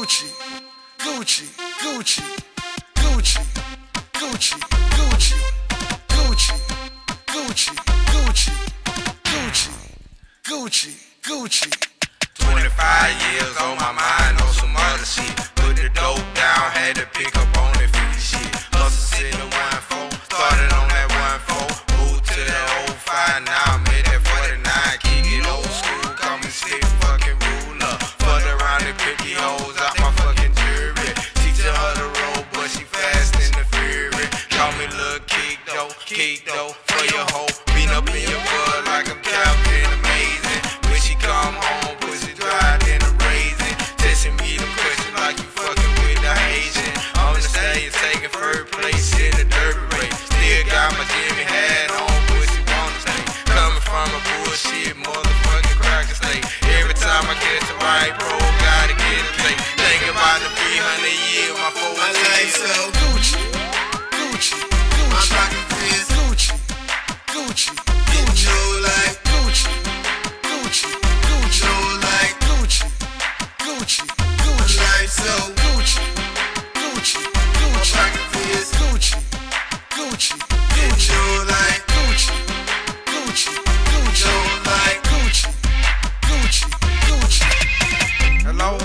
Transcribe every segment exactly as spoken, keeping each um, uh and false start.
Gucci, Gucci, Gucci, Gucci, Gucci, Gucci, Gucci, Gucci, Gucci, Gucci, Gucci, Gucci. twenty-five years on my mind on some other shit. Put the dope down, had to pick up on that fifty shit. Hustle sitting in one four, started on that one four. Moved to that old five, now I'm at that forty-nine. Kick it old school, call me slick fucking ruler. Fucked around and pick the hoes out my fucking jury. Teaching her the road, but she fast in the fury. Call me Lil Kick though, Kick though, for your hoe. Beat up in your butt like I'm Captain Amazing. When she come home, pussy dry, then the raisin. Testing me them questions like you fucking with the Haitian. On the stage, taking third place in the derby race. Still got my Jimmy hat on, pussy wanna stay. Coming from a bullshit motherfucking cracker state. Every time I catch a right bro, gotta get a plate. Thinking about the three hundred years, my four My life so Gucci, Gucci, my Gucci, pocket is Gucci, Gucci, in Gucci, your life, Gucci, Gucci, Gucci, your life, Gucci, Gucci, my Gucci, life so Gucci, Gucci, my Gucci, pocket is Gucci, Gucci, in Gucci, your life, Gucci, Gucci, Gucci, your life. Gucci, Gucci, Gucci. Hello?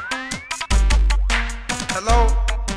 Hello?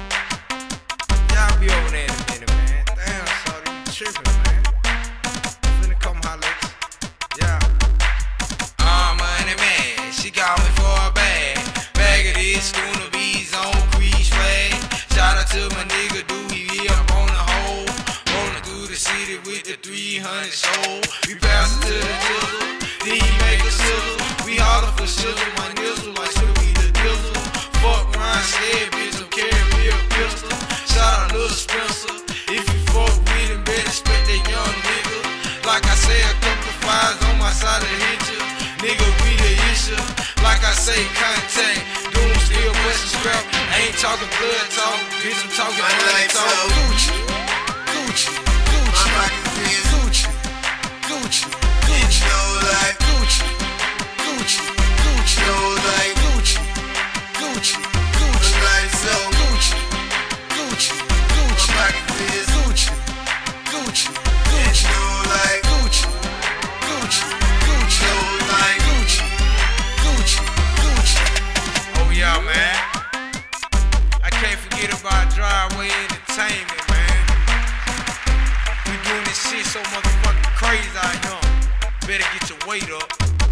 Y'all be over there in a minute, man. Damn, sorry, you tripping, man. Finna come holler at you. Yeah. Uh, money man, she called me for a bag. Bag of this schooner bees on Crease flag. Shout out to my nigga, Dewey, he up on the hole. Rolling through the city with the three hundred soul. We pass it to the jizzle, then he make a sizzle. We holler for shizzle, my nizzle like Snoopy the Dizzle. Fuck Ryan said, bitch, I'm carrying me a pistol. Shout out Lil Spencer, if you fuck with him, better respect that young nigga. Like I say, a couple fires on my side of the hitcher. Nigga, we the issue. Like I say, contact, doom still bustin' scrap. I ain't talking blood talk, bitch, I'm talking My money life talk. so Gucci, Gucci, my Gucci, pocket is Gucci, Gucci, in Gucci, your life, Gucci, Gucci, Gucci, your life, Gucci, Gucci, my Gucci, life so Gucci, Gucci, my Gucci, pocket is Gucci, Gucci, in Gucci, your life, Gucci, Gucci, Gucci, your life. Gucci, Gucci, Gucci. Oh yeah, man. I can't forget about Driveway Entertainment, man. We doing this shit so motherfucking crazy out here. Better get your weight up.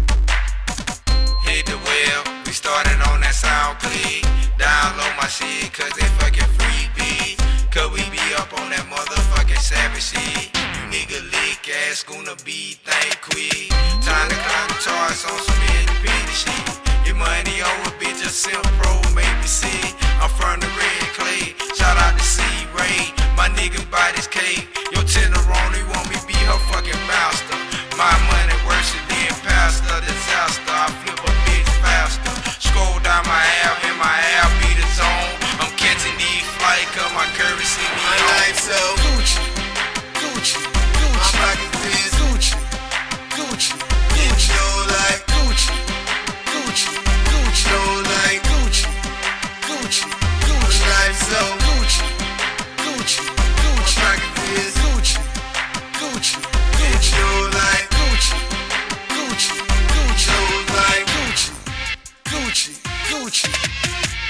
Hit the wheel, we started on that SoundClick. Download my shit, cause they fucking free beats. Cause we be up on that motherfucking savage shit. You nigga lick ass, schooner be think quick. Time to climb the charts on some independent shit. Your money over, bitch, a simp pro, maybe see. I'm from the red clay, shout out to C-Ray. My niggas buy this cake. Your tenderoni want me be her fucking master. My money worse than pastor, disaster. I flip a bitch faster. Scroll down my app, and my app be the zone. I'm catching these flight, cause my currency be My on. life so Gucci, Gucci, my Gucci, pocket is Gucci, Gucci, in your life, Gucci, Gucci, Gucci, your life, Gucci, Gucci, my Gucci, life so Gucci, Gucci, my Gucci, pocket is Gucci, Gucci, in your life, Gucci, Gucci, Gucci, your life. Gucci, Gucci, Gucci.